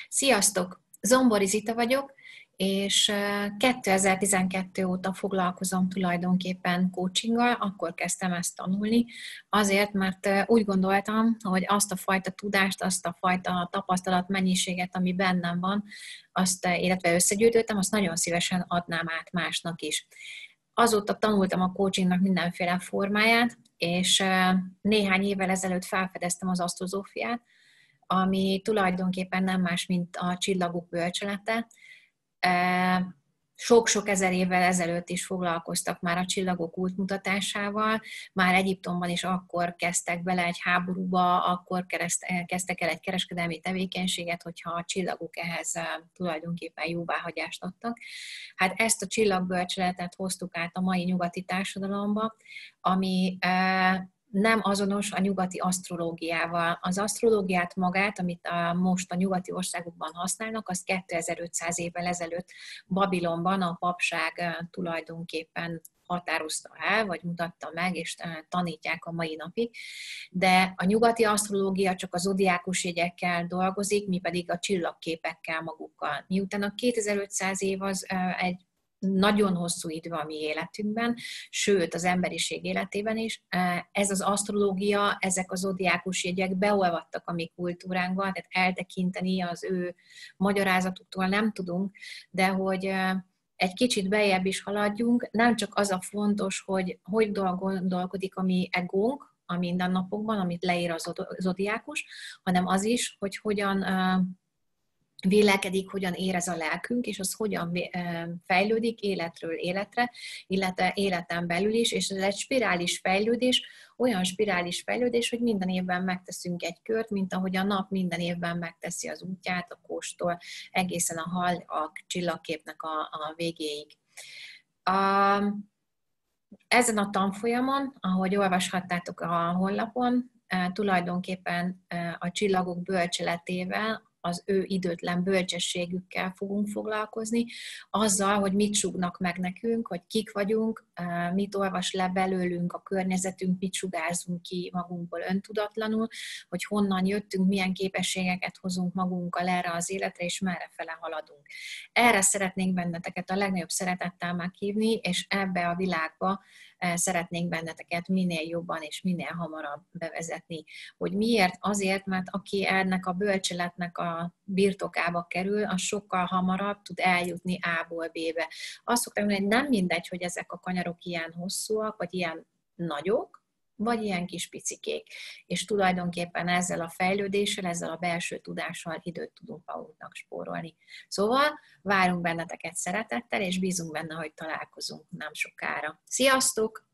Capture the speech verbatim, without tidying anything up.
Sziasztok! Zombori Zita vagyok, és kétezer-tizenkettő óta foglalkozom tulajdonképpen coachinggal, akkor kezdtem ezt tanulni, azért, mert úgy gondoltam, hogy azt a fajta tudást, azt a fajta tapasztalat mennyiséget, ami bennem van, azt, illetve összegyűjtöttem, azt nagyon szívesen adnám át másnak is. Azóta tanultam a coachingnak mindenféle formáját, és néhány évvel ezelőtt felfedeztem az asztrozófiát, ami tulajdonképpen nem más, mint a csillagok bölcselete. Sok-sok ezer évvel ezelőtt is foglalkoztak már a csillagok útmutatásával, már Egyiptomban is akkor kezdtek bele egy háborúba, akkor kezdtek el egy kereskedelmi tevékenységet, hogyha a csillagok ehhez tulajdonképpen jóváhagyást adtak. Hát ezt a csillagbölcseletet hoztuk át a mai nyugati társadalomba, ami nem azonos a nyugati asztrológiával. Az asztrológiát magát, amit a, most a nyugati országokban használnak, az kétezer-ötszáz évvel ezelőtt Babilonban a papság tulajdonképpen határozta el, vagy mutatta meg, és tanítják a mai napig. De a nyugati asztrológia csak a zodiákus jegyekkel dolgozik, mi pedig a csillagképekkel magukkal. Miután a kétezer-ötszáz év az egy nagyon hosszú idő a mi életünkben, sőt az emberiség életében is. Ez az asztrológia, ezek az zodiákus jegyek beolvadtak a mi kultúránkba, tehát eltekinteni az ő magyarázatuktól nem tudunk, de hogy egy kicsit beljebb is haladjunk, nem csak az a fontos, hogy hogy gondolkodik a mi egónk a mindennapokban, amit leír a zodiákus, hanem az is, hogy hogyan vélekedik, hogyan érez a lelkünk, és az hogyan fejlődik életről életre, illetve életen belül is, és ez egy spirális fejlődés, olyan spirális fejlődés, hogy minden évben megteszünk egy kört, mint ahogy a nap minden évben megteszi az útját, a kóstól egészen a hal, a csillagképnek a, a végéig. A, ezen a tanfolyamon, ahogy olvashattátok a honlapon, tulajdonképpen a csillagok bölcseletével, az ő időtlen bölcsességükkel fogunk foglalkozni, azzal, hogy mit sugnak meg nekünk, hogy kik vagyunk, mit olvas le belőlünk a környezetünk, mit sugárzunk ki magunkból öntudatlanul, hogy honnan jöttünk, milyen képességeket hozunk magunkkal erre az életre, és merre fele haladunk. Erre szeretnénk benneteket a legnagyobb szeretettel meghívni, és ebbe a világba szeretnénk benneteket minél jobban és minél hamarabb bevezetni. Hogy miért? Azért, mert aki ennek a bölcseletnek a birtokába kerül, az sokkal hamarabb tud eljutni A-ból B-be. Azt szoktam mondani, hogy nem mindegy, hogy ezek a kanyarok ilyen hosszúak, vagy ilyen nagyok, vagy ilyen kis picikék. És tulajdonképpen ezzel a fejlődéssel, ezzel a belső tudással időt tudunk magunknak spórolni. Szóval várunk benneteket szeretettel, és bízunk benne, hogy találkozunk nem sokára. Sziasztok!